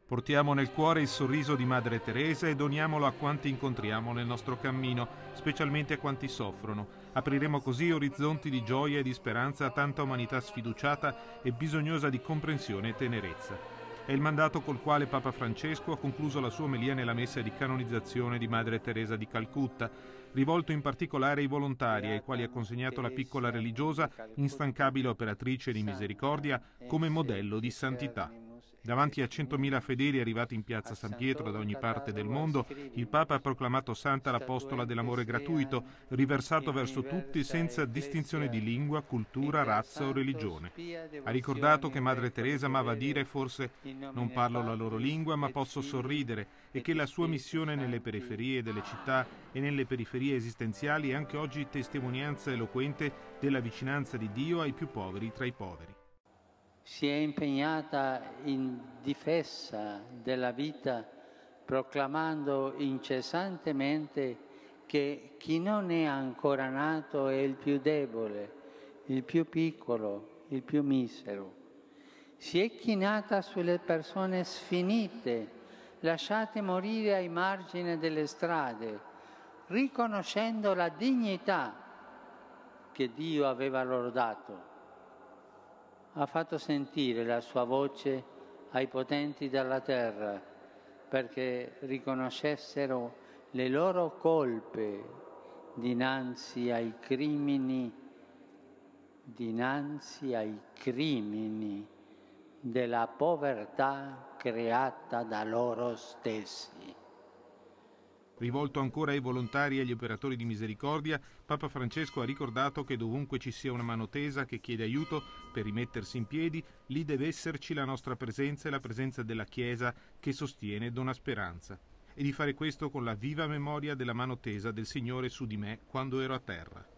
Portiamo nel cuore il sorriso di Madre Teresa e doniamolo a quanti incontriamo nel nostro cammino, specialmente a quanti soffrono. Apriremo così orizzonti di gioia e di speranza a tanta umanità sfiduciata e bisognosa di comprensione e tenerezza. È il mandato col quale Papa Francesco ha concluso la sua omelia nella messa di canonizzazione di Madre Teresa di Calcutta, rivolto in particolare ai volontari, ai quali ha consegnato la piccola religiosa, instancabile operatrice di misericordia, come modello di santità. Davanti a 100.000 fedeli arrivati in piazza San Pietro da ogni parte del mondo, il Papa ha proclamato santa l'apostola dell'amore gratuito, riversato verso tutti senza distinzione di lingua, cultura, razza o religione. Ha ricordato che Madre Teresa amava dire forse «non parlo la loro lingua ma posso sorridere» e che la sua missione nelle periferie delle città e nelle periferie esistenziali è anche oggi testimonianza eloquente della vicinanza di Dio ai più poveri tra i poveri. Si è impegnata in difesa della vita, proclamando incessantemente che chi non è ancora nato è il più debole, il più piccolo, il più misero. Si è chinata sulle persone sfinite, lasciate morire ai margini delle strade, riconoscendo la dignità che Dio aveva loro dato. Ha fatto sentire la sua voce ai potenti della terra perché riconoscessero le loro colpe dinanzi ai crimini della povertà creata da loro stessi. Rivolto ancora ai volontari e agli operatori di misericordia, Papa Francesco ha ricordato che dovunque ci sia una mano tesa che chiede aiuto per rimettersi in piedi, lì deve esserci la nostra presenza e la presenza della Chiesa che sostiene e dona speranza. E di fare questo con la viva memoria della mano tesa del Signore su di me quando ero a terra.